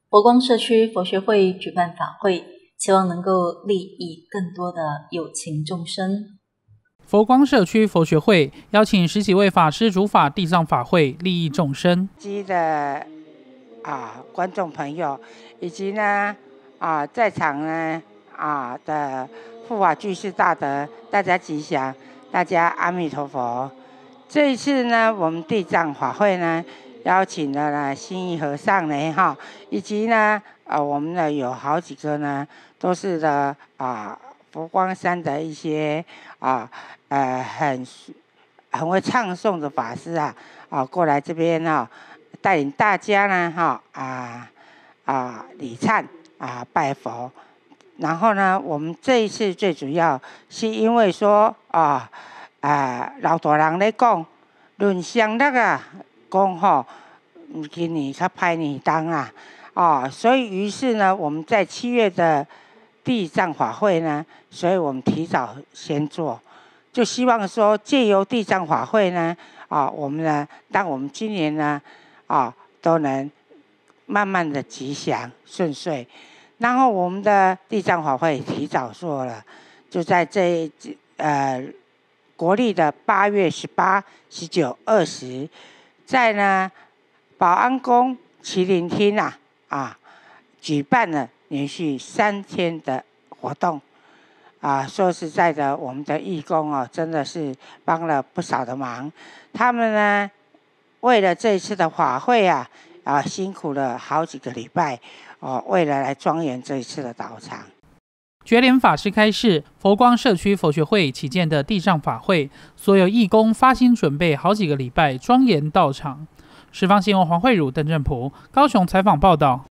佛光社区佛学会举办法会，期望能够利益更多的有情众生。 佛光社区佛学会邀请10几位法师主法地藏法会，利益众生。 的观众朋友，以及呢在场呢的护法居士大德，大家吉祥，大家阿弥陀佛。这一次呢，我们地藏法会呢，邀请了呢心意和尚呢以及呢我们呢有好几个呢都是的佛光山的一些很会唱诵的法师过来这边带领大家呢礼忏拜佛。然后呢，我们这一次最主要是因为说老大人咧讲，论相力讲今年较歹年冬所以于是呢，我们在7月的地藏法会呢，所以我们提早先做，就希望说借由地藏法会呢我们呢，当我们今年呢都能慢慢的吉祥顺遂。然后我们的地藏法会提早做了，就在国历的8月18、19、20，在呢保安宫麒麟厅举办了连续3天的活动说实在的，我们的义工真的是帮了不少的忙。他们呢为了这一次的法会辛苦了好几个礼拜为了来庄严这一次的道场。 觉莲法师开示，佛光社区佛学会起建的地藏法会，所有义工发心准备好几个礼拜庄严道场。十方新闻黄慧茹、邓正普高雄采访报道。